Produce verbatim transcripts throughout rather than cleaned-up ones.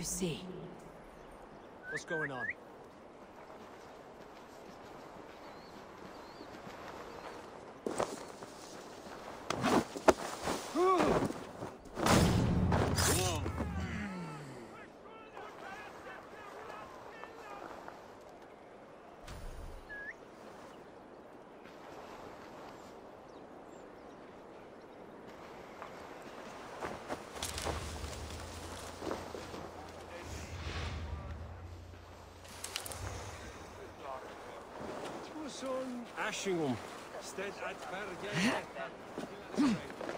you see? What's going on? Son Ashingham. Stead at Bergen.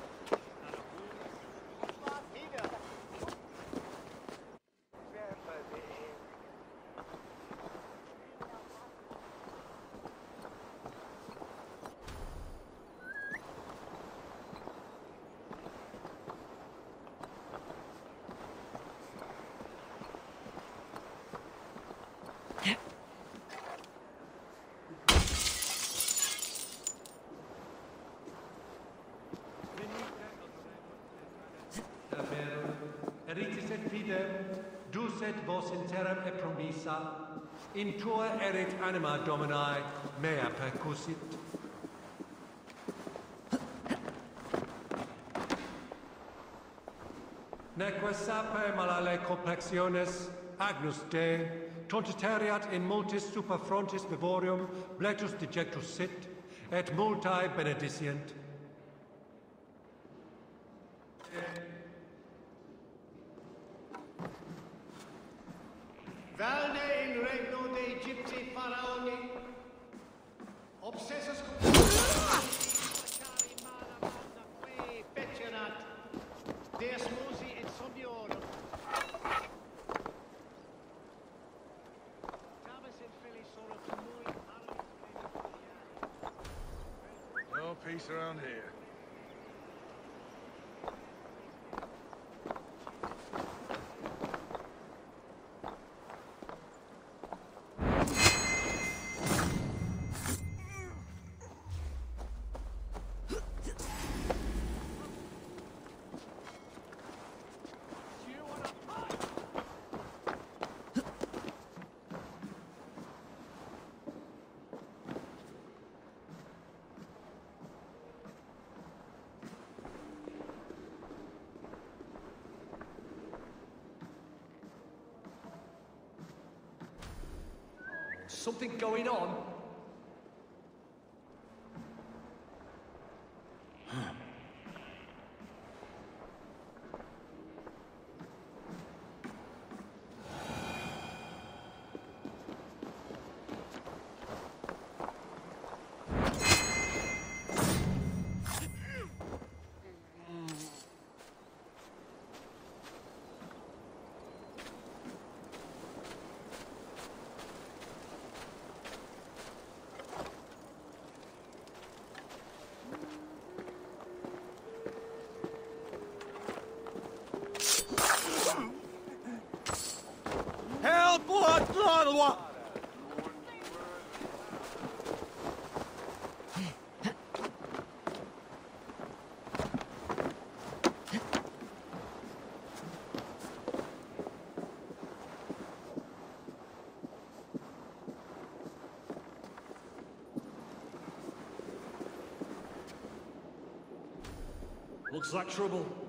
Eritis et fidem, dus et vos in terram e promissa, in tua erit anima Domini, mea percussit. Neque sape malale complexiones, agnus Dei, tontitariat in multis super frontis vivorium, bletus dejectus sit, et multae benedicient. Valde in regno de Egypti faraoni, obsessus cari mana manna que pecenat, deus musi et somniorum. Tavis in fili solo tumui alvis. No peace around here. Something going on? Looks like trouble.